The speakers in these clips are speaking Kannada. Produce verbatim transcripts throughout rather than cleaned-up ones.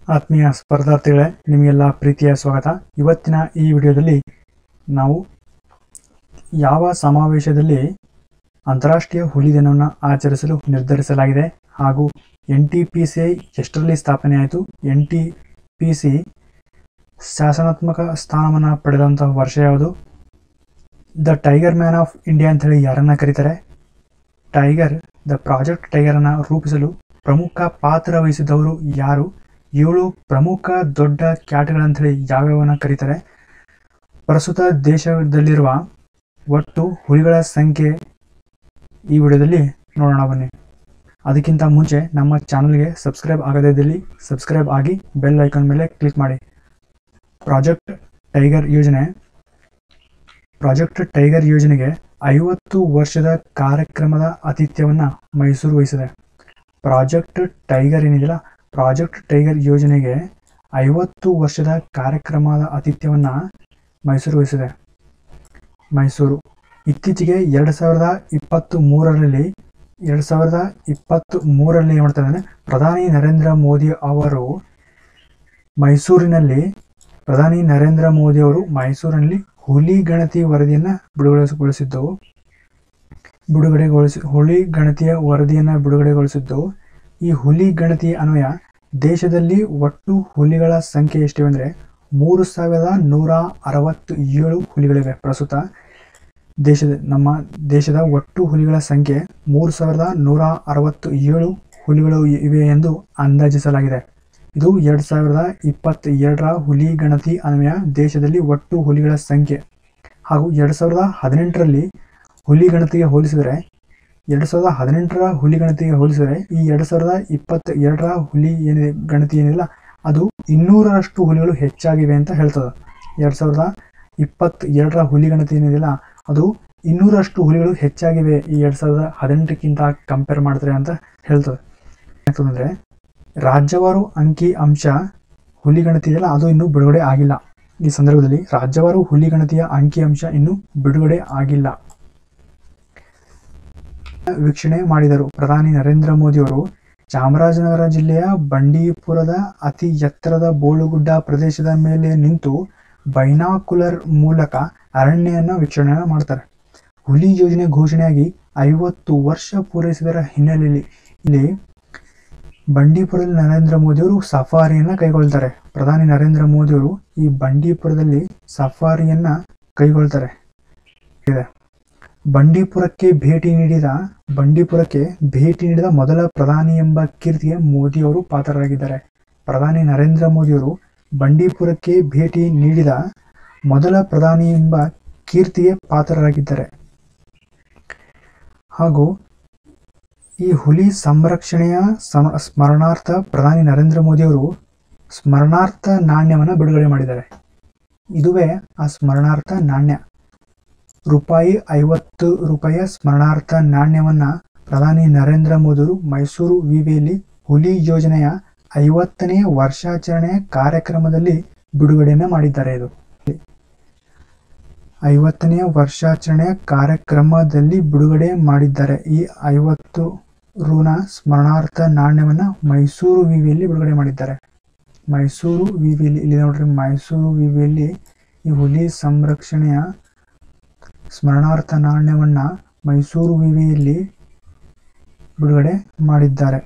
ಆತ್ಮೀಯ ಸ್ಪರ್ಧಾರ್ಥಿಗಳೇ, ನಿಮಗೆಲ್ಲ ಪ್ರೀತಿಯ ಸ್ವಾಗತ. ಇವತ್ತಿನ ಈ ವಿಡಿಯೋದಲ್ಲಿ ನಾವು ಯಾವ ಸಮಾವೇಶದಲ್ಲಿ ಅಂತಾರಾಷ್ಟ್ರೀಯ ಹುಲಿ ದಿನವನ್ನು ಆಚರಿಸಲು ನಿರ್ಧರಿಸಲಾಗಿದೆ ಹಾಗೂ ಎನ್ ಟಿ ಪಿ ಸಿ ಎಷ್ಟರಲ್ಲಿ ಸ್ಥಾಪನೆ ಆಯಿತು, ಎನ್ ಟಿ ಪಿ ಸಿ ಶಾಸನಾತ್ಮಕ ಸ್ಥಾನವನ್ನು ಪಡೆದಂತಹ ವರ್ಷ ಯಾವುದು, the tiger man of India ಅಂತ ಹೇಳಿ ಯಾರನ್ನ ಕರೀತಾರೆ, ಟೈಗರ್ ದ ಪ್ರಾಜೆಕ್ಟ್ ಟೈಗರನ್ನು ರೂಪಿಸಲು ಪ್ರಮುಖ ಪಾತ್ರ ವಹಿಸಿದವರು ಯಾರು, ಏಳು ಪ್ರಮುಖ ದೊಡ್ಡ ಕ್ಯಾಟ್ಗಳಂತೇಳಿ ಯಾವ್ಯಾವನ್ನ ಕರೀತಾರೆ, ಪ್ರಸ್ತುತ ದೇಶದಲ್ಲಿರುವ ಒಟ್ಟು ಹುಲಿಗಳ ಸಂಖ್ಯೆ ಈ ವಿಡಿಯೋದಲ್ಲಿ ನೋಡೋಣ ಬನ್ನಿ. ಅದಕ್ಕಿಂತ ಮುಂಚೆ ನಮ್ಮ ಚಾನಲ್ಗೆ ಸಬ್ಸ್ಕ್ರೈಬ್ ಆಗದೇ ಇದ್ದಲ್ಲಿ ಸಬ್ಸ್ಕ್ರೈಬ್ ಆಗಿ ಬೆಲ್ ಐಕಾನ್ ಮೇಲೆ ಕ್ಲಿಕ್ ಮಾಡಿ. ಪ್ರಾಜೆಕ್ಟ್ ಟೈಗರ್ ಯೋಜನೆ ಪ್ರಾಜೆಕ್ಟ್ ಟೈಗರ್ ಯೋಜನೆಗೆ ಐವತ್ತು ವರ್ಷದ ಕಾರ್ಯಕ್ರಮದ ಆತಿಥ್ಯವನ್ನು ಮೈಸೂರು ವಹಿಸಿದೆ. ಪ್ರಾಜೆಕ್ಟ್ ಟೈಗರ್ ಏನಿದೆಯಲ್ಲ, ಪ್ರಾಜೆಕ್ಟ್ ಟೈಗರ್ ಯೋಜನೆಗೆ ಐವತ್ತು ವರ್ಷದ ಕಾರ್ಯಕ್ರಮದ ಆತಿಥ್ಯವನ್ನು ಮೈಸೂರು ವಹಿಸಿದೆ. ಮೈಸೂರು ಇತ್ತೀಚೆಗೆ ಎರಡು ಸಾವಿರದ ಇಪ್ಪತ್ತ್ ಮೂರರಲ್ಲಿ ಎರಡು ಸಾವಿರದ ಇಪ್ಪತ್ತ್ ಮೂರರಲ್ಲಿ ಏನು ಮಾಡ್ತಾರೆ ಅಂದರೆ ಪ್ರಧಾನಿ ನರೇಂದ್ರ ಮೋದಿ ಅವರು ಮೈಸೂರಿನಲ್ಲಿ ಪ್ರಧಾನಿ ನರೇಂದ್ರ ಮೋದಿ ಅವರು ಮೈಸೂರಿನಲ್ಲಿ ಹುಲಿ ಗಣತಿ ವರದಿಯನ್ನು ಬಿಡುಗಡೆಗೊಳಿಸಿದ್ದವು ಬಿಡುಗಡೆಗೊಳಿಸಿ ಹುಲಿ ಗಣತಿಯ ವರದಿಯನ್ನು ಬಿಡುಗಡೆಗೊಳಿಸಿದ್ದು ಈ ಹುಲಿ ಗಣತಿ ಅನ್ವಯ ದೇಶದಲ್ಲಿ ಒಟ್ಟು ಹುಲಿಗಳ ಸಂಖ್ಯೆ ಎಷ್ಟಿವೆ ಅಂದರೆ ಮೂರು ಸಾವಿರದ ನೂರ ಅರವತ್ತು ಏಳು ಹುಲಿಗಳಿವೆ. ಪ್ರಸ್ತುತ ದೇಶದ ನಮ್ಮ ದೇಶದ ಒಟ್ಟು ಹುಲಿಗಳ ಸಂಖ್ಯೆ ಮೂರು ಸಾವಿರದ ನೂರ ಅರವತ್ತು ಏಳು ಹುಲಿಗಳು ಇವೆ ಎಂದು ಅಂದಾಜಿಸಲಾಗಿದೆ. ಇದು ಎರಡು ಸಾವಿರದ ಇಪ್ಪತ್ತ ಎರಡರ ಹುಲಿ ಗಣತಿ ಅನ್ವಯ ದೇಶದಲ್ಲಿ ಒಟ್ಟು ಹುಲಿಗಳ ಸಂಖ್ಯೆ ಹಾಗೂ ಎರಡು ಸಾವಿರದ ಹದಿನೆಂಟರಲ್ಲಿ ಹುಲಿ ಗಣತಿಗೆ ಹೋಲಿಸಿದರೆ ಎರಡು ಸಾವಿರದ ಹದಿನೆಂಟರ ಹುಲಿ ಗಣತಿಗೆ ಹೋಲಿಸಿದರೆ ಈ ಎರಡು ಸಾವಿರದ ಇಪ್ಪತ್ತ ಎರಡರ ಹುಲಿ ಏನಿದೆ ಗಣತಿ ಏನಿಲ್ಲ ಅದು ಇನ್ನೂರರಷ್ಟು ಹುಲಿಗಳು ಹೆಚ್ಚಾಗಿವೆ ಅಂತ ಹೇಳ್ತದೆ. ಎರಡು ಸಾವಿರದ ಇಪ್ಪತ್ತ ಎರಡರ ಹುಲಿ ಗಣತಿ ಏನಿದೆಯಲ್ಲ ಅದು ಇನ್ನೂರಷ್ಟು ಹುಲಿಗಳು ಹೆಚ್ಚಾಗಿವೆ ಈ ಎರಡು ಸಾವಿರದ ಹದಿನೆಂಟಕ್ಕಿಂತ ಕಂಪೇರ್ ಮಾಡಿದ್ರೆ ಅಂತ ಹೇಳ್ತದೆ. ಯಾಕಂದರೆ ರಾಜ್ಯವಾರು ಅಂಕಿ ಅಂಶ ಹುಲಿ ಗಣತಿ ಇದೆಯಲ್ಲ ಅದು ಇನ್ನೂ ಬಿಡುಗಡೆ ಆಗಿಲ್ಲ. ಈ ಸಂದರ್ಭದಲ್ಲಿ ರಾಜ್ಯವಾರು ಹುಲಿ ಗಣತಿಯ ಅಂಕಿ ಅಂಶ ಇನ್ನೂ ಬಿಡುಗಡೆ ಆಗಿಲ್ಲ. ವೀಕ್ಷಣೆ ಮಾಡಿದರು. ಪ್ರಧಾನಿ ನರೇಂದ್ರ ಮೋದಿ ಅವರು ಚಾಮರಾಜನಗರ ಜಿಲ್ಲೆಯ ಬಂಡೀಪುರದ ಅತಿ ಎತ್ತರದ ಬೋಳುಗುಡ್ಡ ಪ್ರದೇಶದ ಮೇಲೆ ನಿಂತು ಬೈನಾಕುಲರ್ ಮೂಲಕ ಅರಣ್ಯವನ್ನು ವೀಕ್ಷಣೆ ಮಾಡ್ತಾರೆ. ಹುಲಿ ಯೋಜನೆ ಘೋಷಣೆಯಾಗಿ ಐವತ್ತು ವರ್ಷ ಪೂರೈಸಿದರ ಹಿನ್ನೆಲೆಯಲ್ಲಿ ಇಲ್ಲಿ ಬಂಡೀಪುರದಲ್ಲಿ ನರೇಂದ್ರ ಮೋದಿಯವರು ಸಫಾರಿಯನ್ನು ಕೈಗೊಳ್ತಾರೆ. ಪ್ರಧಾನಿ ನರೇಂದ್ರ ಮೋದಿಯವರು ಈ ಬಂಡೀಪುರದಲ್ಲಿ ಸಫಾರಿಯನ್ನು ಕೈಗೊಳ್ತಾರೆ. ಬಂಡೀಪುರಕ್ಕೆ ಭೇಟಿ ನೀಡಿದ ಬಂಡೀಪುರಕ್ಕೆ ಭೇಟಿ ನೀಡಿದ ಮೊದಲ ಪ್ರಧಾನಿ ಎಂಬ ಕೀರ್ತಿಗೆ ಮೋದಿಯವರು ಪಾತ್ರರಾಗಿದ್ದಾರೆ. ಪ್ರಧಾನಿ ನರೇಂದ್ರ ಮೋದಿಯವರು ಬಂಡೀಪುರಕ್ಕೆ ಭೇಟಿ ನೀಡಿದ ಮೊದಲ ಪ್ರಧಾನಿ ಎಂಬ ಕೀರ್ತಿಗೆ ಪಾತ್ರರಾಗಿದ್ದಾರೆ. ಹಾಗೂ ಈ ಹುಲಿ ಸಂರಕ್ಷಣೆಯ ಸ್ಮರಣಾರ್ಥ ಪ್ರಧಾನಿ ನರೇಂದ್ರ ಮೋದಿಯವರು ಸ್ಮರಣಾರ್ಥ ನಾಣ್ಯವನ್ನು ಬಿಡುಗಡೆ ಮಾಡಿದ್ದಾರೆ. ಇದುವೇ ಆ ಸ್ಮರಣಾರ್ಥ ನಾಣ್ಯ. ರೂಪಾಯಿ ಐವತ್ತು ರೂಪಾಯಿಯ ಸ್ಮರಣಾರ್ಥ ನಾಣ್ಯವನ್ನು ಪ್ರಧಾನಿ ನರೇಂದ್ರ ಮೋದಿಯವರು ಮೈಸೂರು ವಿವಿಯಲ್ಲಿ ಹುಲಿ ಯೋಜನೆಯ ಐವತ್ತನೇ ವರ್ಷಾಚರಣೆಯ ಕಾರ್ಯಕ್ರಮದಲ್ಲಿ ಬಿಡುಗಡೆಯನ್ನು ಮಾಡಿದ್ದಾರೆ. ಇದು ಐವತ್ತನೇ ವರ್ಷಾಚರಣೆಯ ಕಾರ್ಯಕ್ರಮದಲ್ಲಿ ಬಿಡುಗಡೆ ಮಾಡಿದ್ದಾರೆ. ಈ ಐವತ್ತು ಋಣ ಸ್ಮರಣಾರ್ಥ ನಾಣ್ಯವನ್ನು ಮೈಸೂರು ವಿವಿಯಲ್ಲಿ ಬಿಡುಗಡೆ ಮಾಡಿದ್ದಾರೆ. ಮೈಸೂರು ವಿವಿಯಲ್ಲಿ ಇಲ್ಲಿ ನೋಡ್ರಿ, ಮೈಸೂರು ವಿವಿಯಲ್ಲಿ ಈ ಹುಲಿ ಸಂರಕ್ಷಣೆಯ ಸ್ಮರಣಾರ್ಥ ನಾಣ್ಯವನ್ನು ಮೈಸೂರು ವಿವಿಯಲ್ಲಿ ಬಿಡುಗಡೆ ಮಾಡಿದ್ದಾರೆ.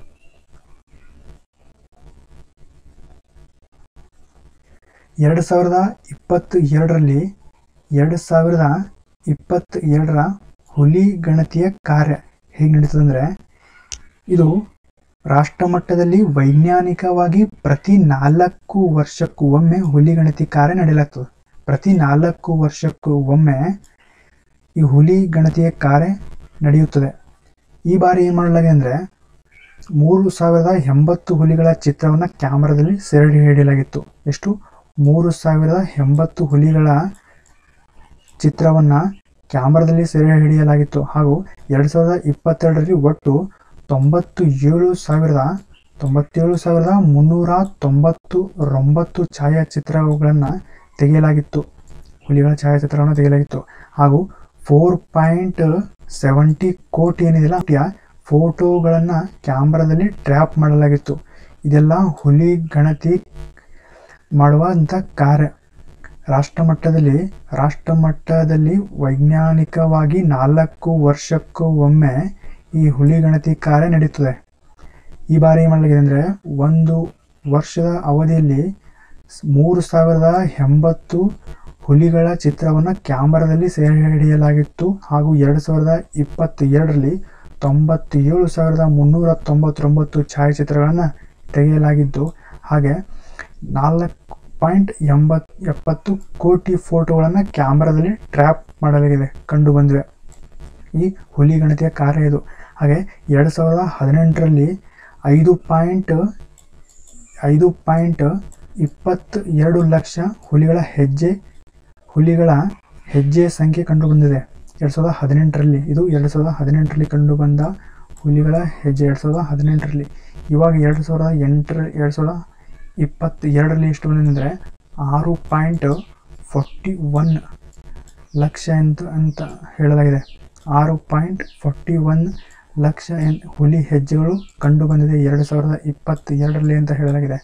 ಎರಡು ಸಾವಿರದ ಇಪ್ಪತ್ತು ಎರಡರಲ್ಲಿ ಎರಡು ಸಾವಿರದ ಇಪ್ಪತ್ತ ಎರಡರ ಹುಲಿ ಗಣತಿಯ ಕಾರ್ಯ ಹೇಗೆ ನಡೀತದೆ ಅಂದರೆ ಇದು ರಾಷ್ಟ್ರ ಮಟ್ಟದಲ್ಲಿ ವೈಜ್ಞಾನಿಕವಾಗಿ ಪ್ರತಿ ನಾಲ್ಕು ವರ್ಷಕ್ಕೂ ಒಮ್ಮೆ ಹುಲಿ ಗಣತಿ ಕಾರ್ಯ ನಡೆಯಲಾಗ್ತದೆ. ಪ್ರತಿ ನಾಲ್ಕು ವರ್ಷಕ್ಕೂ ಒಮ್ಮೆ ಈ ಹುಲಿ ಗಣತಿಯ ಕಾರ್ಯ ನಡೆಯುತ್ತದೆ. ಈ ಬಾರಿ ಏನು ಮಾಡಲಾಗಿದೆ ಅಂದರೆ ಮೂರು ಸಾವಿರದ ಎಂಬತ್ತು ಹುಲಿಗಳ ಚಿತ್ರವನ್ನು ಕ್ಯಾಮರಾದಲ್ಲಿ ಸೆರೆ ಹಿಡಿಯಲಾಗಿತ್ತು. ಎಷ್ಟು? ಮೂರು ಸಾವಿರದ ಎಂಬತ್ತು ಹುಲಿಗಳ ಚಿತ್ರವನ್ನು ಕ್ಯಾಮರಾದಲ್ಲಿ ಸೆರೆ ಹಿಡಿಯಲಾಗಿತ್ತು. ಹಾಗೂ ಎರಡು ಸಾವಿರದ ಇಪ್ಪತ್ತೆರಡರಲ್ಲಿ ಒಟ್ಟು ತೊಂಬತ್ತು ಏಳು ಸಾವಿರದ ತೊಂಬತ್ತೇಳು ಸಾವಿರದ ಮುನ್ನೂರ ತೊಂಬತ್ತು ಒಂಬತ್ತು ಛಾಯಾಚಿತ್ರಗಳನ್ನು ತೆಗೆಯಲಾಗಿತ್ತು. ಹುಲಿಗಳ ಛಾಯಾಚಿತ್ರವನ್ನು ತೆಗೆಯಲಾಗಿತ್ತು. ಹಾಗೂ ಫೋರ್ ಪಾಯಿಂಟ್ ಸೆವೆಂಟಿ ಕೋಟಿ ಏನಿದೆಯಲ್ಲ ಫೋಟೋಗಳನ್ನು ಕ್ಯಾಮ್ರಾದಲ್ಲಿ ಟ್ರ್ಯಾಪ್ ಮಾಡಲಾಗಿತ್ತು. ಇದೆಲ್ಲ ಹುಲಿ ಗಣತಿ ಮಾಡುವಂಥ ಕಾರ್ಯ. ರಾಷ್ಟ್ರ ಮಟ್ಟದಲ್ಲಿ ರಾಷ್ಟ್ರ ಮಟ್ಟದಲ್ಲಿ ವೈಜ್ಞಾನಿಕವಾಗಿ ನಾಲ್ಕು ವರ್ಷಕ್ಕೂ ಒಮ್ಮೆ ಈ ಹುಲಿ ಗಣತಿ ಕಾರ್ಯ ನಡೆಯುತ್ತದೆ. ಈ ಬಾರಿ ಏನು ಮಾಡಲಾಗಿದೆ ಅಂದರೆ, ಒಂದು ವರ್ಷದ ಅವಧಿಯಲ್ಲಿ ಮೂರು ಸಾವಿರದ ಎಂಬತ್ತು ಹುಲಿಗಳ ಚಿತ್ರವನ್ನು ಕ್ಯಾಮರಾದಲ್ಲಿ ಸೆರೆ ಹಿಡಿಯಲಾಗಿತ್ತು. ಹಾಗೂ ಎರಡು ಸಾವಿರದ ಇಪ್ಪತ್ತೆರಡರಲ್ಲಿ ತೊಂಬತ್ತೇಳು ಸಾವಿರದ ಮುನ್ನೂರ ತೊಂಬತ್ತೊಂಬತ್ತು ಛಾಯಾಚಿತ್ರಗಳನ್ನು ತೆಗೆಯಲಾಗಿದ್ದು, ಹಾಗೆ ನಾಲ್ಕು ಪಾಯಿಂಟ್ ಎಂಬತ್ ಎಪ್ಪತ್ತು ಕೋಟಿ ಫೋಟೋಗಳನ್ನು ಕ್ಯಾಮರಾದಲ್ಲಿ ಟ್ರ್ಯಾಪ್ ಮಾಡಲಾಗಿದೆ, ಕಂಡು ಬಂದಿವೆ. ಈ ಹುಲಿ ಗಣತಿಯ ಕಾರ್ಯ ಇದು. ಹಾಗೆ ಎರಡು ಸಾವಿರದ ಹದಿನೆಂಟರಲ್ಲಿ ಐದು ಪಾಯಿಂಟ್ ಐದು ಪಾಯಿಂಟ್ ಇಪ್ಪತ್ತ ಎರಡು ಲಕ್ಷ ಹುಲಿಗಳ ಹೆಜ್ಜೆ ಹುಲಿಗಳ ಹೆಜ್ಜೆ ಸಂಖ್ಯೆ ಕಂಡು ಬಂದಿದೆ ಎರಡು ಸಾವಿರದ ಹದಿನೆಂಟರಲ್ಲಿ. ಇದು ಎರಡು ಸಾವಿರದ ಹದಿನೆಂಟರಲ್ಲಿ ಕಂಡು ಬಂದ ಹುಲಿಗಳ ಹೆಜ್ಜೆ ಎರಡು ಸಾವಿರದ ಹದಿನೆಂಟರಲ್ಲಿ. ಇವಾಗ ಎರಡು ಸಾವಿರದ ಎಂಟರ ಎರಡು ಸಾವಿರದ ಇಪ್ಪತ್ತೆರಡರಲ್ಲಿ ಎಷ್ಟು ಬಂದಿದೆ ಆರು ಪಾಯಿಂಟ್ ಫೋರ್ಟಿ ಒನ್ ಲಕ್ಷ ಅಂತ ಅಂತ ಹೇಳಲಾಗಿದೆ. ಆರು ಪಾಯಿಂಟ್ ಫೋರ್ಟಿ ಒನ್ ಲಕ್ಷ ಎನ್ ಹುಲಿ ಹೆಜ್ಜೆಗಳು ಕಂಡು ಬಂದಿದೆ ಎರಡು ಸಾವಿರದ ಇಪ್ಪತ್ತೆರಡರಲ್ಲಿ ಅಂತ ಹೇಳಲಾಗಿದೆ.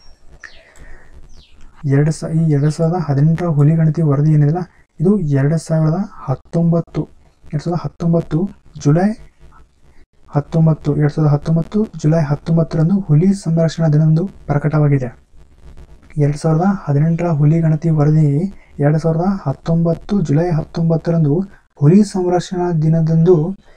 ಎರಡು ಸ ಈ ಎರಡು ಸಾವಿರದ ಹದಿನೆಂಟರ ಹುಲಿ ಗಣತಿ ವರದಿ ಏನಿದೆಯಲ್ಲ, ಇದು ಎರಡು ಸಾವಿರದ ಹತ್ತೊಂಬತ್ತು ಎರಡು ಸಾವಿರದ ಹತ್ತೊಂಬತ್ತು ಜುಲೈ ಹತ್ತೊಂಬತ್ತು ಎರಡು ಸಾವಿರದ ಹತ್ತೊಂಬತ್ತು ಜುಲೈ ಹತ್ತೊಂಬತ್ತರಂದು ಹುಲಿ ಸಂರಕ್ಷಣಾ ದಿನದಂದು ಪ್ರಕಟವಾಗಿದೆ. ಎರಡು ಸಾವಿರದ ಹದಿನೆಂಟರ ಹುಲಿ ಗಣತಿ ವರದಿ ಎರಡು ಸಾವಿರದ ಹತ್ತೊಂಬತ್ತು ಜುಲೈ ಹತ್ತೊಂಬತ್ತರಂದು ಹುಲಿ ಸಂರಕ್ಷಣಾ ದಿನದಂದು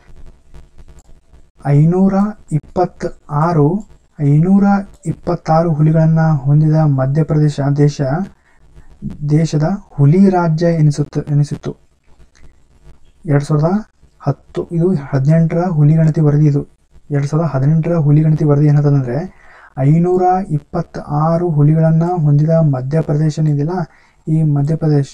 ಐನೂರ ಇಪ್ಪತ್ತ ಆರು ಐನೂರ ಇಪ್ಪತ್ತಾರು ಹುಲಿಗಳನ್ನು ಹೊಂದಿದ ಮಧ್ಯಪ್ರದೇಶ ದೇಶ ದೇಶದ ಹುಲಿ ರಾಜ್ಯ ಎನಿಸುತ್ತ ಎನಿಸಿತ್ತು ಎರಡು ಸಾವಿರದ ಹತ್ತು ಇದು ಹದಿನೆಂಟರ ಹುಲಿ ಗಣತಿ ವರದಿ. ಇದು ಎರಡು ಸಾವಿರದ ಹದಿನೆಂಟರ ಹುಲಿ ಗಣತಿ ವರದಿ ಏನಂತಂದರೆ, ಐನೂರ ಇಪ್ಪತ್ತ ಆರು ಹುಲಿಗಳನ್ನು ಹೊಂದಿದ ಮಧ್ಯಪ್ರದೇಶ ಇದೆಯಲ್ಲ, ಈ ಮಧ್ಯಪ್ರದೇಶ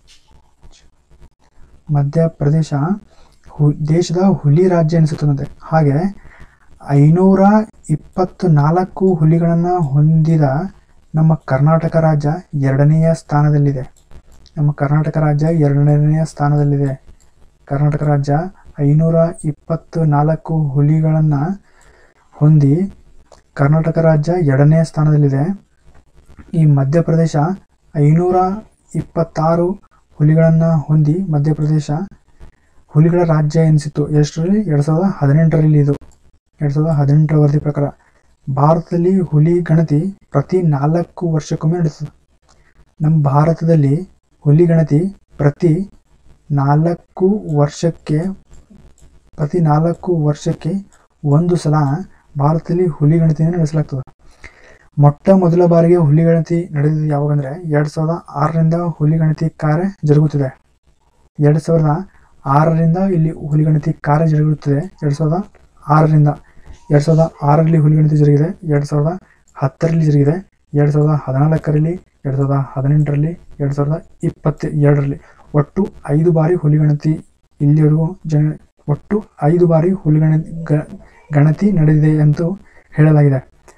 ಮಧ್ಯಪ್ರದೇಶ ಹು ದೇಶದ ಹುಲಿ ರಾಜ್ಯ ಎನಿಸುತ್ತದೆ. ಹಾಗೆ ಐನೂರ ಇಪ್ಪತ್ತ್ನಾಲ್ಕು ಹುಲಿಗಳನ್ನು ಹೊಂದಿದ ನಮ್ಮ ಕರ್ನಾಟಕ ರಾಜ್ಯ ಎರಡನೆಯ ಸ್ಥಾನದಲ್ಲಿದೆ. ನಮ್ಮ ಕರ್ನಾಟಕ ರಾಜ್ಯ ಎರಡನೆಯ ಸ್ಥಾನದಲ್ಲಿದೆ. ಕರ್ನಾಟಕ ರಾಜ್ಯ ಐನೂರ ಇಪ್ಪತ್ತ ನಾಲ್ಕು ಹುಲಿಗಳನ್ನು ಹೊಂದಿ ಕರ್ನಾಟಕ ರಾಜ್ಯ ಎರಡನೆಯ ಸ್ಥಾನದಲ್ಲಿದೆ. ಈ ಮಧ್ಯಪ್ರದೇಶ ಐನೂರ ಇಪ್ಪತ್ತಾರು ಹುಲಿಗಳನ್ನು ಹೊಂದಿ ಮಧ್ಯಪ್ರದೇಶ ಹುಲಿಗಳ ರಾಜ್ಯ ಎನಿಸಿತ್ತು. ಎಷ್ಟರಲ್ಲಿ? ಎರಡು ಸಾವಿರದ ಹದಿನೆಂಟರಲ್ಲಿ. ಇದು ಎರಡು ಸಾವಿರದ ಹದಿನೆಂಟರ ವರದಿ ಪ್ರಕಾರ ಭಾರತದಲ್ಲಿ ಹುಲಿ ಗಣತಿ ಪ್ರತಿ ನಾಲ್ಕು ವರ್ಷಕ್ಕೊಮ್ಮೆ ನಡೆಸುತ್ತದೆ. ನಮ್ಮ ಭಾರತದಲ್ಲಿ ಹುಲಿ ಗಣತಿ ಪ್ರತಿ ನಾಲ್ಕು ವರ್ಷಕ್ಕೆ ಪ್ರತಿ ನಾಲ್ಕು ವರ್ಷಕ್ಕೆ ಒಂದು ಸಲ ಭಾರತದಲ್ಲಿ ಹುಲಿ ಗಣತಿಯನ್ನು ನಡೆಸಲಾಗ್ತದೆ. ಮೊಟ್ಟ ಮೊದಲ ಬಾರಿಗೆ ಹುಲಿ ಗಣತಿ ನಡೆದಿದ್ದು ಯಾವಾಗಂದರೆ ಎರಡು ಸಾವಿರದ ಆರರಿಂದ ಹುಲಿ ಗಣತಿ ಕಾರ್ಯ ಜರುಗುತ್ತಿದೆ. ಎರಡು ಸಾವಿರದ ಆರರಿಂದ ಇಲ್ಲಿ ಹುಲಿ ಗಣತಿ ಕಾರ್ಯ ಜರುಗುತ್ತದೆ. ಎರಡು ಸಾವಿರದ ಆರರಿಂದ ಎರಡು ಸಾವಿರದ ಆರರಲ್ಲಿ ಹುಲಿ ಗಣತಿ ಜರುಗಿದೆ. ಎರಡು ಸಾವಿರದ ಹತ್ತರಲ್ಲಿ ಜರುಗಿದೆ. ಎರಡು ಸಾವಿರದ ಹದಿನಾಲ್ಕರಲ್ಲಿ, ಎರಡು ಸಾವಿರದ ಹದಿನೆಂಟರಲ್ಲಿ, ಎರಡು ಸಾವಿರದ ಇಪ್ಪತ್ತ ಎರಡರಲ್ಲಿ ಒಟ್ಟು ಐದು ಬಾರಿ ಹುಲಿ ಗಣತಿ ಇಲ್ಲಿವರೆಗೂ ಜನ ಒಟ್ಟು ಐದು ಬಾರಿ ಹುಲಿ ಗಣ ಗಣತಿ ನಡೆದಿದೆ ಎಂದು ಹೇಳಲಾಗಿದೆ.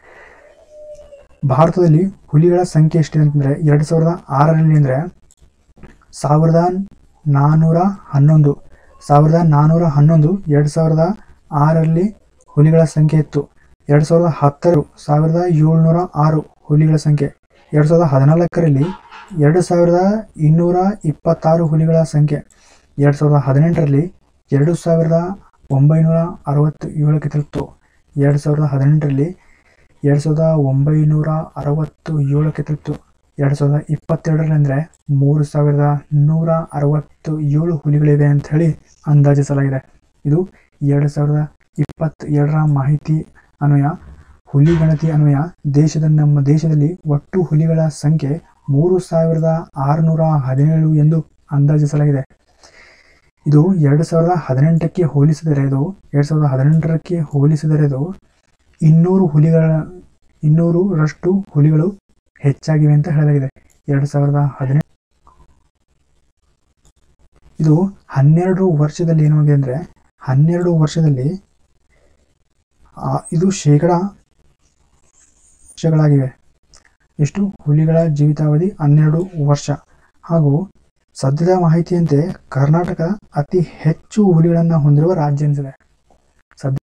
ಭಾರತದಲ್ಲಿ ಹುಲಿಗಳ ಸಂಖ್ಯೆ ಎಷ್ಟಿದೆ ಅಂತಂದರೆ, ಎರಡು ಸಾವಿರದ ಆರರಲ್ಲಿ ಅಂದರೆ ಸಾವಿರದ ನಾನ್ನೂರ ಹನ್ನೊಂದು ಸಾವಿರದ ನಾನ್ನೂರ ಹನ್ನೊಂದು ಎರಡು ಸಾವಿರದ ಆರರಲ್ಲಿ ಹುಲಿಗಳ ಸಂಖ್ಯೆ ಇತ್ತು. ಎರಡು ಸಾವಿರದ ಹತ್ತರ ಸಾವಿರದ ಏಳ್ನೂರ ಆರು ಹುಲಿಗಳ ಸಂಖ್ಯೆ. ಎರಡು ಸಾವಿರದ ಹದಿನಾಲ್ಕರಲ್ಲಿ ಎರಡು ಸಾವಿರದ ಇನ್ನೂರ ಇಪ್ಪತ್ತಾರು ಹುಲಿಗಳ ಸಂಖ್ಯೆ. ಎರಡು ಸಾವಿರದ ಹದಿನೆಂಟರಲ್ಲಿ ಎರಡು ಸಾವಿರದ ಒಂಬೈನೂರ ಅರವತ್ತು ಏಳಕ್ಕೆ ತಲುಪಿತು. ಎರಡು ಸಾವಿರದ ಹದಿನೆಂಟರಲ್ಲಿ ಎರಡು ಸಾವಿರದ ಒಂಬೈನೂರ ಅರವತ್ತು ಏಳಕ್ಕೆ ತಲುಪಿತು. ಎರಡು ಸಾವಿರದ ಇಪ್ಪತ್ತೆರಡರಲ್ಲಿ ಅಂದರೆ ಮೂರು ಸಾವಿರದ ನೂರ ಅರವತ್ತು ಏಳು ಹುಲಿಗಳಿವೆ ಅಂತ ಹೇಳಿ ಅಂದಾಜಿಸಲಾಗಿದೆ. ಇದು ಎರಡು ಸಾವಿರದ ಇಪ್ಪತ್ತೆರಡರ ಮಾಹಿತಿ ಅನ್ವಯ ಹುಲಿ ಗಣತಿ ಅನ್ವಯ ದೇಶದ ನಮ್ಮ ದೇಶದಲ್ಲಿ ಒಟ್ಟು ಹುಲಿಗಳ ಸಂಖ್ಯೆ ಮೂರು ಸಾವಿರದ ಆರುನೂರ ಹದಿನೇಳು ಎಂದು ಅಂದಾಜಿಸಲಾಗಿದೆ. ಇದು ಎರಡು ಸಾವಿರದ ಹದಿನೆಂಟಕ್ಕೆ ಹೋಲಿಸಿದರೆ ಇದು ಎರಡು ಸಾವಿರದ ಹದಿನೆಂಟರಕ್ಕೆ ಹೋಲಿಸಿದರೆ ಇದು ಇನ್ನೂರು ಹುಲಿಗಳ ಇನ್ನೂರರಷ್ಟು ಹುಲಿಗಳು ಹೆಚ್ಚಾಗಿವೆ ಅಂತ ಹೇಳಲಾಗಿದೆ. ಎರಡು ಸಾವಿರದ ಹದಿನೆಂಟು ಇದು ಹನ್ನೆರಡು ವರ್ಷದಲ್ಲಿ ಏನಾಗಿದೆ ಅಂದರೆ ಹನ್ನೆರಡು ವರ್ಷದಲ್ಲಿ ಇದು ಶೇಕಡ ವರ್ಷಗಳಾಗಿವೆ. ಎಷ್ಟು ಹುಲಿಗಳ ಜೀವಿತಾವಧಿ? ಹನ್ನೆರಡು ವರ್ಷ. ಹಾಗೂ ಸದ್ಯದ ಮಾಹಿತಿಯಂತೆ ಕರ್ನಾಟಕ ಅತಿ ಹೆಚ್ಚು ಹುಲಿಗಳನ್ನು ಹೊಂದಿರುವ ರಾಜ್ಯ ಎನಿಸಿದೆ. ಸದ್ಯ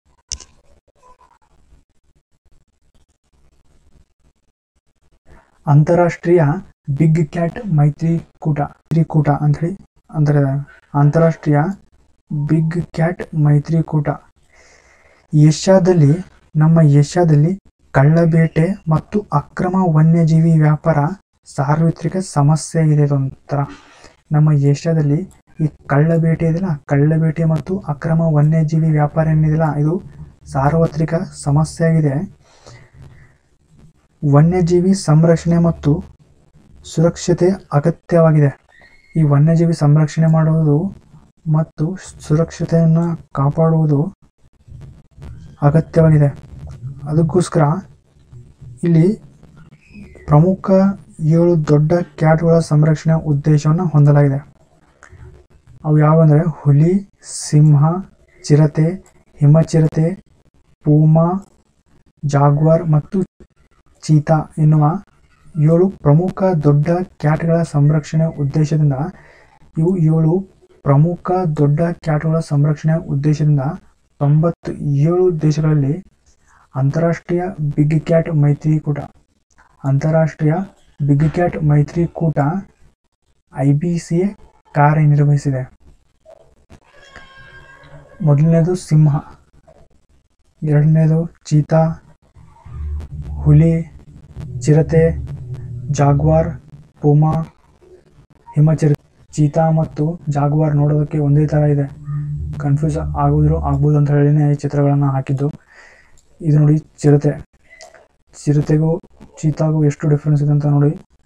ಅಂತಾರಾಷ್ಟ್ರೀಯ ಬಿಗ್ ಕ್ಯಾಟ್ ಮೈತ್ರಿಕೂಟ ಮೈತ್ರಿಕೂಟ ಅಂಥೇಳಿ ಅಂದರೆ ಅಂತಾರಾಷ್ಟ್ರೀಯ ಬಿಗ್ ಕ್ಯಾಟ್ ಮೈತ್ರಿಕೂಟ ಏಷ್ಯಾದಲ್ಲಿ ನಮ್ಮ ಏಷ್ಯಾದಲ್ಲಿ ಕಳ್ಳಬೇಟೆ ಮತ್ತು ಅಕ್ರಮ ವನ್ಯಜೀವಿ ವ್ಯಾಪಾರ ಸಾರ್ವತ್ರಿಕ ಸಮಸ್ಯೆ ಇದೆ. ಒಂಥರ ನಮ್ಮ ಏಷ್ಯಾದಲ್ಲಿ ಈ ಕಳ್ಳಬೇಟೆ ಇದೆಯಲ್ಲ, ಕಳ್ಳಬೇಟೆ ಮತ್ತು ಅಕ್ರಮ ವನ್ಯಜೀವಿ ವ್ಯಾಪಾರ ಏನಿದೆಯಲ್ಲ ಇದು ಸಾರ್ವತ್ರಿಕ ಸಮಸ್ಯೆ ಆಗಿದೆ. ವನ್ಯಜೀವಿ ಸಂರಕ್ಷಣೆ ಮತ್ತು ಸುರಕ್ಷತೆ ಅಗತ್ಯವಾಗಿದೆ. ಈ ವನ್ಯಜೀವಿ ಸಂರಕ್ಷಣೆ ಮಾಡುವುದು ಮತ್ತು ಸುರಕ್ಷತೆಯನ್ನು ಕಾಪಾಡುವುದು ಅಗತ್ಯವಾಗಿದೆ. ಅದಕ್ಕೋಸ್ಕರ ಇಲ್ಲಿ ಪ್ರಮುಖ ಏಳು ದೊಡ್ಡ ಕ್ಯಾಟ್ಗಳ ಸಂರಕ್ಷಣೆ ಉದ್ದೇಶವನ್ನು ಹೊಂದಲಾಗಿದೆ. ಅವು ಯಾವಂದರೆ ಹುಲಿ, ಸಿಂಹ, ಚಿರತೆ, ಹಿಮಚಿರತೆ, ಪೂಮಾ, ಜಾಗ್ವಾರ್ ಮತ್ತು ಚೀತಾ ಎನ್ನುವ ಏಳು ಪ್ರಮುಖ ದೊಡ್ಡ ಕ್ಯಾಟ್ಗಳ ಸಂರಕ್ಷಣೆ ಉದ್ದೇಶದಿಂದ ಇವು ಏಳು ಪ್ರಮುಖ ದೊಡ್ಡ ಕ್ಯಾಟ್ಗಳ ಸಂರಕ್ಷಣೆ ಉದ್ದೇಶದಿಂದ ತೊಂಬತ್ತು ಏಳು ದೇಶಗಳಲ್ಲಿ ಅಂತಾರಾಷ್ಟ್ರೀಯ ಬಿಗ್ ಕ್ಯಾಟ್ ಮೈತ್ರಿಕೂಟ ಅಂತಾರಾಷ್ಟ್ರೀಯ ಬಿಗ್ ಕ್ಯಾಟ್ ಮೈತ್ರಿಕೂಟ ಐ ಬಿ ಸಿ ಎ ಕಾರ್ಯನಿರ್ವಹಿಸಿದೆ. ಮೊದಲನೇದು ಸಿಂಹ, ಎರಡನೇದು ಚೀತಾ, ಹುಲಿ, ಚಿರತೆ, ಜಾಗ್ವಾರ್, ಪೂಮಾ, ಹಿಮಚಿರತೆ. ಚೀತಾ ಮತ್ತು ಜಾಗ್ವಾರ್ ನೋಡೋದಕ್ಕೆ ಒಂದೇ ಥರ ಇದೆ, ಕನ್ಫ್ಯೂಸ್ ಆಗೋದ್ರು ಆಗ್ಬೋದು ಅಂತ ಹೇಳಿನೇ ಈ ಚಿತ್ರಗಳನ್ನು ಹಾಕಿದ್ದು. ಇದು ನೋಡಿ ಚಿರತೆ, ಚಿರತೆಗೂ ಚೀತಾಗೂ ಎಷ್ಟು ಡಿಫ್ರೆನ್ಸ್ ಇದೆ ಅಂತ ನೋಡಿ.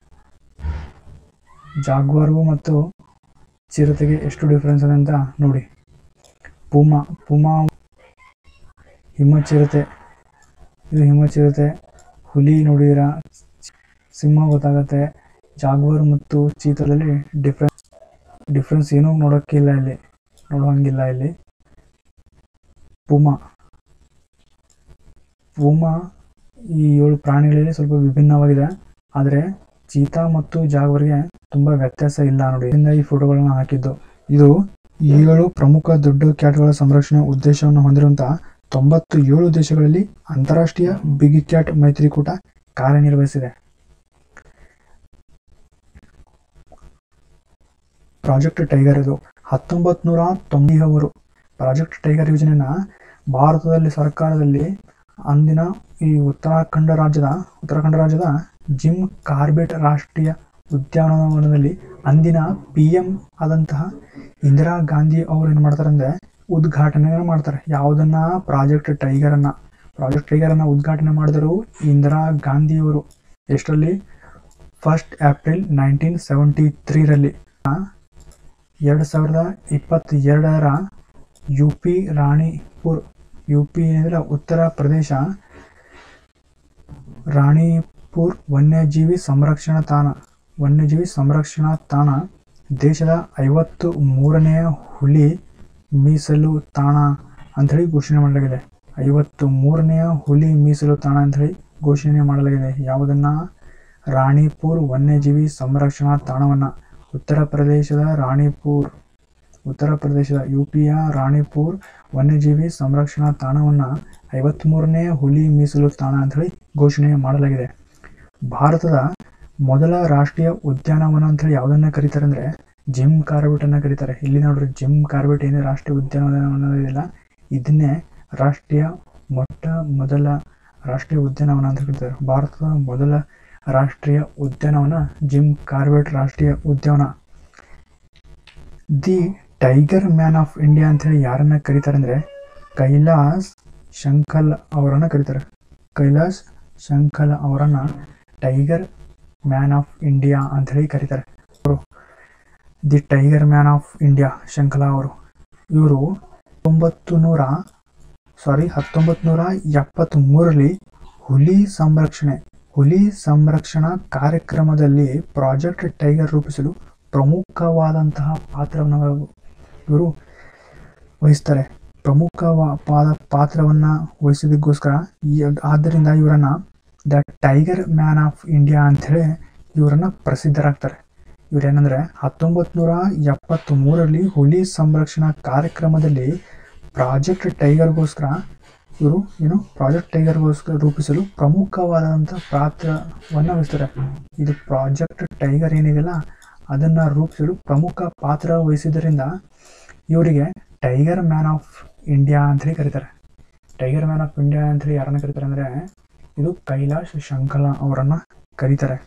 ಜಾಗ್ವಾರ್ಗೂ ಮತ್ತು ಚಿರತೆಗೆ ಎಷ್ಟು ಡಿಫ್ರೆನ್ಸ್ ಇದೆ ಅಂತ ನೋಡಿ. ಪೂಮಾ ಪೂಮಾ ಹಿಮಚಿರತೆ, ಇದು ಹಿಮಚಿರತೆ. ಹುಲಿ ನೋಡಿದಿರ, ಸಿಂಹ ಗೊತ್ತಾಗತ್ತೆ. ಜಾಗ್ವಾರ್ ಮತ್ತು ಚೀತಾದಲ್ಲಿ ಡಿಫ್ರೆನ್ಸ್ ಡಿಫ್ರೆನ್ಸ್ ಏನೂ ನೋಡೋಕ್ಕಿಲ್ಲ, ಇಲ್ಲಿ ನೋಡುವಂಗಿಲ್ಲ. ಇಲ್ಲಿ ಪೂಮಾ ಪೂಮಾ ಈ ಏಳು ಪ್ರಾಣಿಗಳಲ್ಲಿ ಸ್ವಲ್ಪ ವಿಭಿನ್ನವಾಗಿದೆ, ಆದರೆ ಚೀತಾ ಮತ್ತು ಜಾಗ್ವಾರ್ಗೆ ತುಂಬ ವ್ಯತ್ಯಾಸ ಇಲ್ಲ ನೋಡಿ. ಇದರಿಂದ ಈ ಫೋಟೋಗಳನ್ನ ಹಾಕಿದ್ದು. ಇದು ಏಳು ಪ್ರಮುಖ ದೊಡ್ಡ ಕ್ಯಾಟ್ಗಳ ಸಂರಕ್ಷಣೆ ಉದ್ದೇಶವನ್ನು ಹೊಂದಿರುವಂತಹ ತೊಂಬತ್ತು ಏಳು ದೇಶಗಳಲ್ಲಿ ಅಂತಾರಾಷ್ಟ್ರೀಯ ಬಿಗ್ ಕ್ಯಾಟ್ ಮೈತ್ರಿಕೂಟ ಕಾರ್ಯನಿರ್ವಹಿಸಿದೆ. ಪ್ರಾಜೆಕ್ಟ್ ಟೈಗರ್ ಇದು ಹತ್ತೊಂಬತ್ತು ನೂರ ತೊಂಬತ್ತವರು ಪ್ರಾಜೆಕ್ಟ್ ಟೈಗರ್ ಯೋಜನೆಯನ್ನ ಭಾರತದಲ್ಲಿ ಸರ್ಕಾರದಲ್ಲಿ ಅಂದಿನ ಈ ಉತ್ತರಾಖಂಡ ರಾಜ್ಯದ ಉತ್ತರಾಖಂಡ ರಾಜ್ಯದ ಜಿಮ್ ಕಾರ್ಬೆಟ್ ರಾಷ್ಟ್ರೀಯ ಉದ್ಯಾನವನದಲ್ಲಿ ಅಂದಿನ ಪಿ ಎಂ ಆದಂತಹ ಇಂದಿರಾ ಗಾಂಧಿ ಅವರು ಏನು ಮಾಡ್ತಾರೆ ಅಂದರೆ ಉದ್ಘಾಟನೆ ಮಾಡ್ತಾರೆ. ಯಾವುದನ್ನ ಪ್ರಾಜೆಕ್ಟ್ ಟೈಗರನ್ನು ಪ್ರಾಜೆಕ್ಟ್ ಟೈಗರನ್ನು ಉದ್ಘಾಟನೆ ಮಾಡಿದರು ಇಂದಿರಾ ಗಾಂಧಿಯವರು. ಎಷ್ಟರಲ್ಲಿ? ಫಸ್ಟ್ ಏಪ್ರಿಲ್ ನೈನ್ಟೀನ್ ಸೆವೆಂಟಿ ತ್ರೀರಲ್ಲಿ ಎರಡು ಸಾವಿರದ ಇಪ್ಪತ್ತೆರಡರ U P Ranipur U P ಏನಿದ್ರೆ ಉತ್ತರ ಪ್ರದೇಶ ರಾಣಿಪುರ್ ವನ್ಯಜೀವಿ ಸಂರಕ್ಷಣಾ ತಾಣ ವನ್ಯಜೀವಿ ಸಂರಕ್ಷಣಾ ತಾಣ ದೇಶದ ಐವತ್ತು ಮೂರನೆಯ ಹುಲಿ ಮೀಸಲು ತಾಣ ಅಂಥೇಳಿ ಘೋಷಣೆ ಮಾಡಲಾಗಿದೆ. ಐವತ್ತು ಮೂರನೆಯ ಹುಲಿ ಮೀಸಲು ತಾಣ ಅಂಥೇಳಿ ಘೋಷಣೆ ಮಾಡಲಾಗಿದೆ. ಯಾವುದನ್ನು? ರಾಣಿಪುರ್ ವನ್ಯಜೀವಿ ಸಂರಕ್ಷಣಾ ತಾಣವನ್ನು. ಉತ್ತರ ಪ್ರದೇಶದ ರಾಣಿಪುರ್ ಉತ್ತರ ಪ್ರದೇಶದ ಯು ಪಿಯ ರಾಣಿಪುರ್ ವನ್ಯಜೀವಿ ಸಂರಕ್ಷಣಾ ತಾಣವನ್ನು ಐವತ್ತ್ಮೂರನೇ ಹುಲಿ ಮೀಸಲು ತಾಣ ಅಂಥೇಳಿ ಘೋಷಣೆ ಮಾಡಲಾಗಿದೆ. ಭಾರತದ ಮೊದಲ ರಾಷ್ಟ್ರೀಯ ಉದ್ಯಾನವನ ಅಂಥೇಳಿ ಯಾವುದನ್ನು ಕರೀತಾರೆ ಅಂದರೆ ಜಿಮ್ ಕಾರ್ಬೆಟನ್ನು ಕರೀತಾರೆ. ಇಲ್ಲಿ ನೋಡ್ರಿ, ಜಿಮ್ ಕಾರ್ಬೆಟ್ ಏನೇ ರಾಷ್ಟ್ರೀಯ ಉದ್ಯಾನವನ ಇದೆಯಲ್ಲ, ಇದನ್ನೇ ರಾಷ್ಟ್ರೀಯ ಮೊಟ್ಟ ಮೊದಲ ರಾಷ್ಟ್ರೀಯ ಉದ್ಯಾನವನ ಅಂತ ಕರೀತಾರೆ. ಭಾರತದ ಮೊದಲ ರಾಷ್ಟ್ರೀಯ ಉದ್ಯಾನವನ ಜಿಮ್ ಕಾರ್ಬೆಟ್ ರಾಷ್ಟ್ರೀಯ ಉದ್ಯಾನವನ. The tiger man of India ಅಂಥೇಳಿ ಯಾರನ್ನ ಕರೀತಾರೆ ಅಂದರೆ ಕೈಲಾಸ್ ಶಂಕಲ್ ಅವರನ್ನು ಕರೀತಾರೆ. ಕೈಲಾಸ್ ಶಂಕಲ್ ಅವರನ್ನು ಟೈಗರ್ ಮ್ಯಾನ್ ಆಫ್ ಇಂಡಿಯಾ ಅಂಥೇಳಿ ಕರೀತಾರೆ. ಅವರು the tiger man of India Sankhala ಅವರು. ಇವರು ಹತ್ತೊಂಬತ್ತು ನೂರ ಸಾರಿ ಹತ್ತೊಂಬತ್ತು ನೂರ ಎಪ್ಪತ್ತ್ ಮೂರರಲ್ಲಿ ಹುಲಿ ಸಂರಕ್ಷಣೆ ಹುಲಿ ಸಂರಕ್ಷಣಾ ಕಾರ್ಯಕ್ರಮದಲ್ಲಿ ಪ್ರಾಜೆಕ್ಟ್ ಟೈಗರ್ ರೂಪಿಸಲು ಪ್ರಮುಖವಾದಂತಹ ಪಾತ್ರವನ್ನು ಇವರು ವಹಿಸ್ತಾರೆ. ಪ್ರಮುಖವಾದ ಪಾತ್ರವನ್ನು ವಹಿಸೋದಕ್ಕೋಸ್ಕರ ಈ ಆದ್ದರಿಂದ ಇವರನ್ನು the tiger man of India ಅಂಥೇಳಿ ಇವರನ್ನು ಪ್ರಸಿದ್ಧರಾಗ್ತಾರೆ. ಇವರೇನೆಂದರೆ ಹತ್ತೊಂಬತ್ತು ನೂರ ಎಪ್ಪತ್ತ್ ಮೂರರಲ್ಲಿ ಹುಲಿ ಸಂರಕ್ಷಣಾ ಕಾರ್ಯಕ್ರಮದಲ್ಲಿ ಪ್ರಾಜೆಕ್ಟ್ ಟೈಗರ್ಗೋಸ್ಕರ ಇವರು ಏನು ಪ್ರಾಜೆಕ್ಟ್ ಟೈಗರ್ಗೋಸ್ಕರ ರೂಪಿಸಲು ಪ್ರಮುಖವಾದಂಥ ಪಾತ್ರವನ್ನು ವಹಿಸ್ತಾರೆ. ಇದು ಪ್ರಾಜೆಕ್ಟ್ ಟೈಗರ್ ಏನಿದೆಯಲ್ಲ ಅದನ್ನು ರೂಪಿಸಲು ಪ್ರಮುಖ ಪಾತ್ರ ವಹಿಸಿದ್ದರಿಂದ ಇವರಿಗೆ ಟೈಗರ್ ಮ್ಯಾನ್ ಆಫ್ ಇಂಡಿಯಾ ಅಂತೇಳಿ ಕರೀತಾರೆ. ಟೈಗರ್ ಮ್ಯಾನ್ ಆಫ್ ಇಂಡಿಯಾ ಅಂತೇಳಿ ಯಾರನ್ನ ಕರೀತಾರೆ ಅಂದರೆ ಇದು ಕೈಲಾಶ್ ಶಂಕಲ ಅವರನ್ನು ಕರೀತಾರೆ.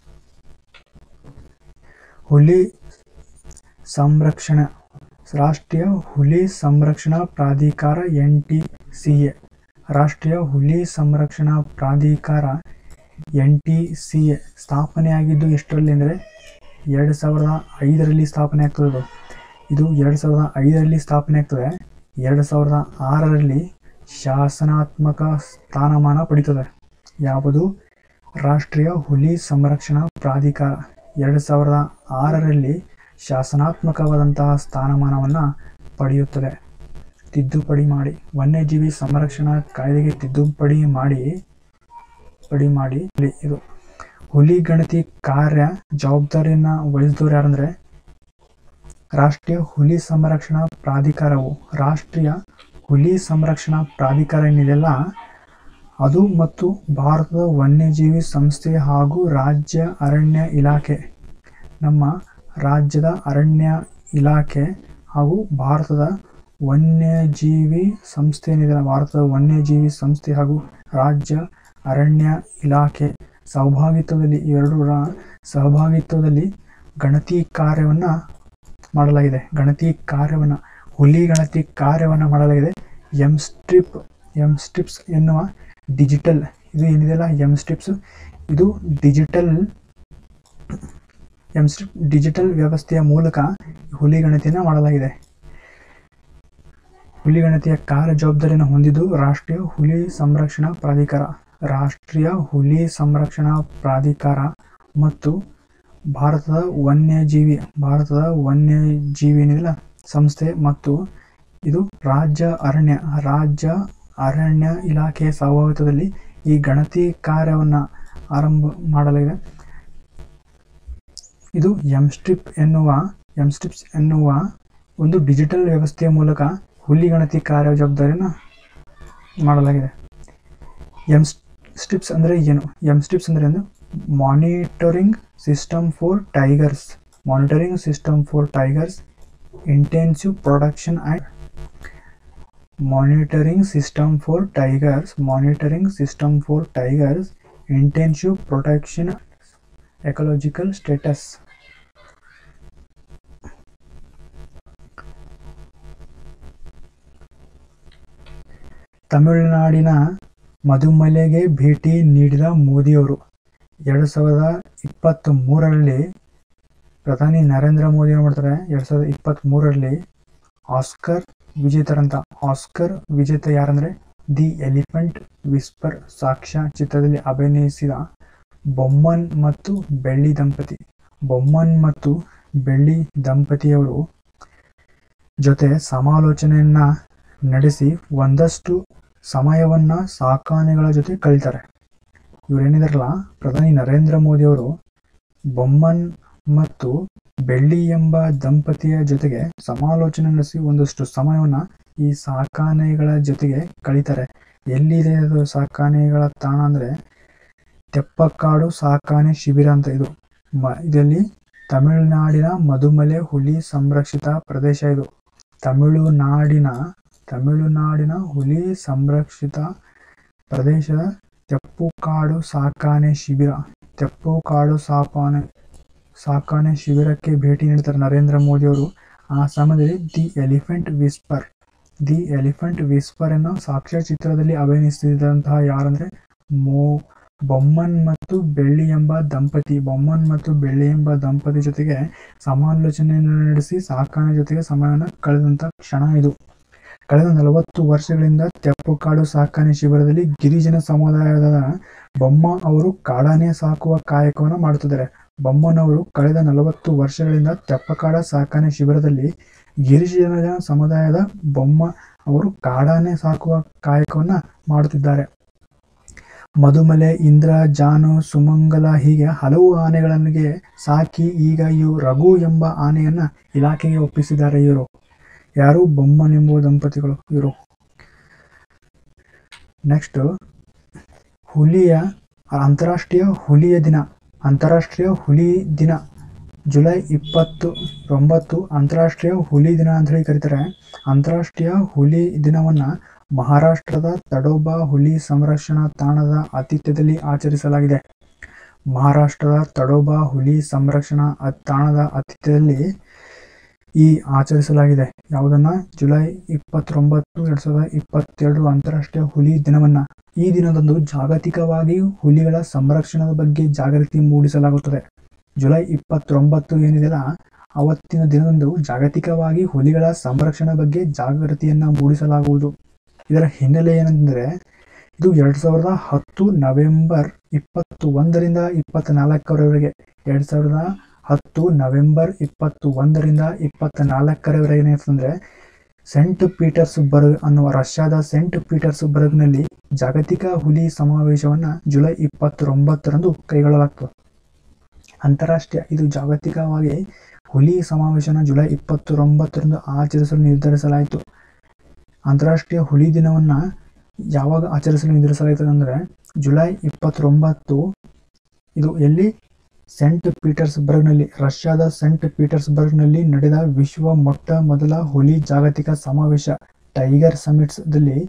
ಹುಲಿ ಸಂರಕ್ಷಣಾ ರಾಷ್ಟ್ರೀಯ ಹುಲಿ ಸಂರಕ್ಷಣಾ ಪ್ರಾಧಿಕಾರ ಎನ್ ಟಿ ಸಿ ಎ ರಾಷ್ಟ್ರೀಯ ಹುಲಿ ಸಂರಕ್ಷಣಾ ಪ್ರಾಧಿಕಾರ ಎನ್ ಟಿ ಸಿ ಎ ಸ್ಥಾಪನೆಯಾಗಿದ್ದು ಎಷ್ಟರಲ್ಲಿ ಅಂದರೆ ಎರಡು ಸಾವಿರದ ಐದರಲ್ಲಿ ಸ್ಥಾಪನೆ ಆಗ್ತದೆ. ಇದು ಎರಡು ಸಾವಿರದ ಐದರಲ್ಲಿ ಸ್ಥಾಪನೆ ಆಗ್ತದೆ. ಎರಡು ಸಾವಿರದ ಆರರಲ್ಲಿ ಶಾಸನಾತ್ಮಕ ಸ್ಥಾನಮಾನ ಪಡೀತದೆ. ಯಾವುದು? ರಾಷ್ಟ್ರೀಯ ಹುಲಿ ಸಂರಕ್ಷಣಾ ಪ್ರಾಧಿಕಾರ ಎರಡು ಸಾವಿರದ ಆರರಲ್ಲಿ ಶಾಸನಾತ್ಮಕವಾದಂತಹ ಸ್ಥಾನಮಾನವನ್ನು ಪಡೆಯುತ್ತದೆ. ತಿದ್ದುಪಡಿ ಮಾಡಿ ವನ್ಯಜೀವಿ ಸಂರಕ್ಷಣಾ ಕಾಯ್ದೆಗೆ ತಿದ್ದುಪಡಿ ಮಾಡಿ ಪಡಿ ಮಾಡಿ ಇದು ಹುಲಿ ಗಣತಿ ಕಾರ್ಯ ಜವಾಬ್ದಾರಿಯನ್ನು ವಹಿಸಿದವರು ಯಾರಂದರೆ ರಾಷ್ಟ್ರೀಯ ಹುಲಿ ಸಂರಕ್ಷಣಾ ಪ್ರಾಧಿಕಾರವು ರಾಷ್ಟ್ರೀಯ ಹುಲಿ ಸಂರಕ್ಷಣಾ ಪ್ರಾಧಿಕಾರ ಏನಿದೆಯಲ್ಲ ಅದು ಮತ್ತು ಭಾರತದ ವನ್ಯಜೀವಿ ಸಂಸ್ಥೆ ಹಾಗೂ ರಾಜ್ಯ ಅರಣ್ಯ ಇಲಾಖೆ ನಮ್ಮ ರಾಜ್ಯದ ಅರಣ್ಯ ಇಲಾಖೆ ಹಾಗೂ ಭಾರತದ ವನ್ಯಜೀವಿ ಸಂಸ್ಥೆ ಏನಿದೆ ಭಾರತದ ವನ್ಯಜೀವಿ ಸಂಸ್ಥೆ ಹಾಗೂ ರಾಜ್ಯ ಅರಣ್ಯ ಇಲಾಖೆ ಸಹಭಾಗಿತ್ವದಲ್ಲಿ ಇವೆರಡರ ಸಹಭಾಗಿತ್ವದಲ್ಲಿ ಗಣತಿ ಕಾರ್ಯವನ್ನು ಮಾಡಲಾಗಿದೆ. ಗಣತಿ ಕಾರ್ಯವನ್ನು ಹುಲಿ ಗಣತಿ ಕಾರ್ಯವನ್ನು ಮಾಡಲಾಗಿದೆ. ಎಂ ಸ್ಟ್ರಿಪ್ ಎಂ ಸ್ಟ್ರಿಪ್ಸ್ ಎನ್ನುವ ಡಿಜಿಟಲ್ ಇದು ಏನಿದೆಯಲ್ಲ ಎಂ ಸ್ಟ್ರಿಪ್ಸ್ ಇದು ಡಿಜಿಟಲ್ ಎಂ ಸ್ಟ್ರಿಪ್ ಡಿಜಿಟಲ್ ವ್ಯವಸ್ಥೆಯ ಮೂಲಕ ಹುಲಿ ಗಣತಿಯನ್ನು ಮಾಡಲಾಗಿದೆ. ಹುಲಿ ಗಣತಿಯ ಕಾರ್ಯ ಜವಾಬ್ದಾರಿಯನ್ನು ಹೊಂದಿದ್ದು ರಾಷ್ಟ್ರೀಯ ಹುಲಿ ಸಂರಕ್ಷಣಾ ಪ್ರಾಧಿಕಾರ ರಾಷ್ಟ್ರೀಯ ಹುಲಿ ಸಂರಕ್ಷಣಾ ಪ್ರಾಧಿಕಾರ ಮತ್ತು ಭಾರತದ ವನ್ಯಜೀವಿ ಭಾರತದ ವನ್ಯಜೀವಿ ಏನಿದೆಯಲ್ಲ ಸಂಸ್ಥೆ ಮತ್ತು ಇದು ರಾಜ್ಯ ಅರಣ್ಯ ರಾಜ್ಯ ಅರಣ್ಯ ಇಲಾಖೆಯ ಸಹಭಾಗಿತ್ವದಲ್ಲಿ ಈ ಗಣತಿ ಕಾರ್ಯವನ್ನು ಆರಂಭ ಮಾಡಲಾಗಿದೆ. ಇದು ಎಂ ಸ್ಟ್ರಿಪ್ ಎನ್ನುವ ಎಂ ಸ್ಟ್ರಿಪ್ಸ್ ಎನ್ನುವ ಒಂದು ಡಿಜಿಟಲ್ ವ್ಯವಸ್ಥೆಯ ಮೂಲಕ ಹುಲಿ ಗಣತಿ ಕಾರ್ಯ ಜವಾಬ್ದಾರಿಯನ್ನು ಮಾಡಲಾಗಿದೆ. ಎಂ ಸ್ಟ್ರಿಪ್ಸ್ ಅಂದರೆ ಏನು? ಎಂ ಸ್ಟ್ರಿಪ್ಸ್ ಅಂದರೆ ಏನು? Monitoring system for tigers monitoring system for tigers intensive production and monitoring system for tigers monitoring system for tigers intensive protection ecological status. ತಮಿಳುನಾಡಿನ ಮಧುಮಲೆಗೆ ಭೇಟಿ ನೀಡಿದ ಮೋದಿಯವರು ಎರಡು ಸಾವಿರದ ಇಪ್ಪತ್ತ್ ಮೂರರಲ್ಲಿ ಪ್ರಧಾನಿ ನರೇಂದ್ರ ಮೋದಿ ಏನು ಮಾಡ್ತಾರೆ ಎರಡು ಸಾವಿರದ ಇಪ್ಪತ್ತ್ ಮೂರರಲ್ಲಿ ಆಸ್ಕರ್ ವಿಜೇತರಂತ ಆಸ್ಕರ್ ವಿಜೇತ ಯಾರಂದರೆ ದಿ ಎಲಿಫೆಂಟ್ ವಿಸ್ಪರ್ ಸಾಕ್ಷ್ಯ ಚಿತ್ರದಲ್ಲಿ ಅಭಿನಯಿಸಿದ ಬೊಮ್ಮನ್ ಮತ್ತು ಬೆಳ್ಳಿ ದಂಪತಿ ಬೊಮ್ಮನ್ ಮತ್ತು ಬೆಳ್ಳಿ ದಂಪತಿಯವರು ಜೊತೆ ಸಮಾಲೋಚನೆಯನ್ನು ನಡೆಸಿ ಒಂದಷ್ಟು ಸಮಯವನ್ನು ಸಾಕಾನೆಗಳ ಜೊತೆ ಕಳೀತಾರೆ. ಇವರೇನಿದಾರಲ್ಲ ಪ್ರಧಾನಿ ನರೇಂದ್ರ ಮೋದಿಯವರು ಬೊಮ್ಮನ್ ಮತ್ತು ಬೆಳ್ಳಿ ಎಂಬ ದಂಪತಿಯ ಜೊತೆಗೆ ಸಮಾಲೋಚನೆ ನಡೆಸಿ ಒಂದಷ್ಟು ಸಮಯವನ್ನು ಈ ಸಾಕಾನೆಗಳ ಜೊತೆಗೆ ಕಳೀತಾರೆ. ಎಲ್ಲಿದೆ ಅದು ಸಾಕಾನೆಗಳ ತಾಣ ಅಂದರೆ ತೆಪ್ಪಕ್ಕಾಡು ಸಾಕಾನೆ ಶಿಬಿರ ಅಂತ. ಇದು ಮ ಇದರಲ್ಲಿ ತಮಿಳುನಾಡಿನ ಮಧುಮಲೆ ಹುಲಿ ಸಂರಕ್ಷಿತ ಪ್ರದೇಶ. ಇದು ತಮಿಳುನಾಡಿನ ತಮಿಳುನಾಡಿನ ಹುಲಿ ಸಂರಕ್ಷಿತ ಪ್ರದೇಶದ ತೆಪ್ಪುಕಾಡು ಸಾಕಾನೆ ಶಿಬಿರ ತೆಪ್ಪುಕಾಡು ಸಾಕಾನೆ ಸಾಕಾನೆ ಶಿಬಿರಕ್ಕೆ ಭೇಟಿ ನೀಡ್ತಾರೆ ನರೇಂದ್ರ ಮೋದಿಯವರು. ಆ ಸಮಯದಲ್ಲಿ the elephant whisper the elephant whisper ಅನ್ನೋ ಸಾಕ್ಷ್ಯಚಿತ್ರದಲ್ಲಿ ಅಭಿನಯಿಸಿದಂತಹ ಯಾರಂದರೆ ಮೋ ಬೊಮ್ಮನ್ ಮತ್ತು ಬೆಳ್ಳಿ ಎಂಬ ದಂಪತಿ ಬೊಮ್ಮನ್ ಮತ್ತು ಬೆಳ್ಳಿ ಎಂಬ ದಂಪತಿ ಜೊತೆಗೆ ಸಮಾಲೋಚನೆಯನ್ನು ನಡೆಸಿ ಸಾಕಾನೆ ಜೊತೆಗೆ ಸಮಯವನ್ನು ಕಳೆದಂಥ ಕ್ಷಣ ಇದು. ಕಳೆದ ನಲವತ್ತು ವರ್ಷಗಳಿಂದ ತೆಪ್ಪುಕಾಡು ಸಾಕಾನೆ ಶಿಬಿರದಲ್ಲಿ ಗಿರಿಜನ ಸಮುದಾಯದ ಬೊಮ್ಮ ಅವರು ಕಾಡಾನೆ ಸಾಕುವ ಕಾಯಕವನ್ನು ಮಾಡುತ್ತಿದ್ದಾರೆ. ಬೊಮ್ಮನವರು ಕಳೆದ ನಲವತ್ತು ವರ್ಷಗಳಿಂದ ತೆಪ್ಪಕಾಡ ಸಾಕಾನೆ ಶಿಬಿರದಲ್ಲಿ ಗಿರಿಜನ ಸಮುದಾಯದ ಬೊಮ್ಮ ಅವರು ಕಾಡಾನೆ ಸಾಕುವ ಕಾಯಕವನ್ನು ಮಾಡುತ್ತಿದ್ದಾರೆ. ಮಧುಮಲೆ, ಇಂದ್ರ, ಜಾನು, ಸುಮಂಗಲ ಹೀಗೆ ಹಲವು ಆನೆಗಳಿಗೆ ಸಾಕಿ ಈಗ ಇವು ರಘು ಎಂಬ ಆನೆಯನ್ನು ಇಲಾಖೆಗೆ ಒಪ್ಪಿಸಿದ್ದಾರೆ. ಇವರು ಯಾರು? ಬೊಮ್ಮನ್ ಎಂಬ ದಂಪತಿಗಳು. ಇವರು ನೆಕ್ಸ್ಟ್ ಹುಲಿಯ ಅಂತಾರಾಷ್ಟ್ರೀಯ ಹುಲಿಯ ದಿನ ಅಂತಾರಾಷ್ಟ್ರೀಯ ಹುಲಿ ದಿನ ಜುಲೈ ಇಪ್ಪತ್ತು ಒಂಬತ್ತು ಅಂತಾರಾಷ್ಟ್ರೀಯ ಹುಲಿ ದಿನ ಅಂತ ಹೇಳಿ ಕರೀತಾರೆ. ಅಂತಾರಾಷ್ಟ್ರೀಯ ಹುಲಿ ದಿನವನ್ನು ಮಹಾರಾಷ್ಟ್ರದ ತಡೋಬಾ ಹುಲಿ ಸಂರಕ್ಷಣಾ ತಾಣದ ಆತಿಥ್ಯದಲ್ಲಿ ಆಚರಿಸಲಾಗಿದೆ. ಮಹಾರಾಷ್ಟ್ರದ ತಡೋಬಾ ಹುಲಿ ಸಂರಕ್ಷಣಾ ತಾಣದ ಆತಿಥ್ಯದಲ್ಲಿ ಈ ಆಚರಿಸಲಾಗಿದೆ. ಯಾವುದನ್ನ? ಜುಲೈ ಇಪ್ಪತ್ತೊಂಬತ್ತು ಎರಡ್ ಸಾವಿರದ ಇಪ್ಪತ್ತೆರಡು ಅಂತಾರಾಷ್ಟ್ರೀಯ ಹುಲಿ ದಿನವನ್ನ. ಈ ದಿನದಂದು ಜಾಗತಿಕವಾಗಿ ಹುಲಿಗಳ ಸಂರಕ್ಷಣೆಯ ಬಗ್ಗೆ ಜಾಗೃತಿ ಮೂಡಿಸಲಾಗುತ್ತದೆ. ಜುಲೈ ಇಪ್ಪತ್ತೊಂಬತ್ತು ಏನಿದೆಯಲ್ಲ, ಅವತ್ತಿನ ದಿನದಂದು ಜಾಗತಿಕವಾಗಿ ಹುಲಿಗಳ ಸಂರಕ್ಷಣೆ ಬಗ್ಗೆ ಜಾಗೃತಿಯನ್ನ ಮೂಡಿಸಲಾಗುವುದು. ಇದರ ಹಿನ್ನೆಲೆ ಏನಂದ್ರೆ, ಇದು ಎರಡ್ ಸಾವಿರದ ಹತ್ತು ನವೆಂಬರ್ ಇಪ್ಪತ್ತು ಒಂದರಿಂದ ಇಪ್ಪತ್ನಾಲ್ಕರವರೆಗೆ ಎರಡ್ ಸಾವಿರದ ಹತ್ತು ನವೆಂಬರ್ ಇಪ್ಪತ್ತು ಒಂದರಿಂದ ಇಪ್ಪತ್ನಾಲ್ಕರವರೆಗೆ ಏನಾಯ್ತಂದ್ರೆ ಸೆಂಟ್ ಪೀಟರ್ಸ್ಬರ್ಗ್ ಅನ್ನುವ ರಷ್ಯಾದ ಸೆಂಟ್ ಪೀಟರ್ಸ್ಬರ್ಗ್ನಲ್ಲಿ ಜಾಗತಿಕ ಹುಲಿ ಸಮಾವೇಶವನ್ನ ಜುಲೈ ಇಪ್ಪತ್ತೊಂಬತ್ತರಂದು ಕೈಗೊಳ್ಳಲಾಗ್ತದೆ. ಅಂತಾರಾಷ್ಟ್ರೀಯ ಇದು ಜಾಗತಿಕವಾಗಿ ಹುಲಿ ಸಮಾವೇಶನ ಜುಲೈ ಇಪ್ಪತ್ತೊಂಬತ್ತರಂದು ಆಚರಿಸಲು ನಿರ್ಧರಿಸಲಾಯಿತು. ಅಂತಾರಾಷ್ಟ್ರೀಯ ಹುಲಿ ದಿನವನ್ನ ಯಾವಾಗ ಆಚರಿಸಲು ನಿರ್ಧರಿಸಲಾಯಿತು ಅಂದರೆ ಜುಲೈ ಇಪ್ಪತ್ತೊಂಬತ್ತು. ಇದು ಎಲ್ಲಿ? ಸೆಂಟ್ ಪೀಟರ್ಸ್ಬರ್ಗ್ನಲ್ಲಿ, ರಷ್ಯಾದ ಸೆಂಟ್ ಪೀಟರ್ಸ್ಬರ್ಗ್ನಲ್ಲಿ ನಡೆದ ವಿಶ್ವ ಮೊಟ್ಟ ಮೊದಲ ಹುಲಿ ಜಾಗತಿಕ ಸಮಾವೇಶ ಟೈಗರ್ ಸಮಿಟ್ಸ್ದಲ್ಲಿ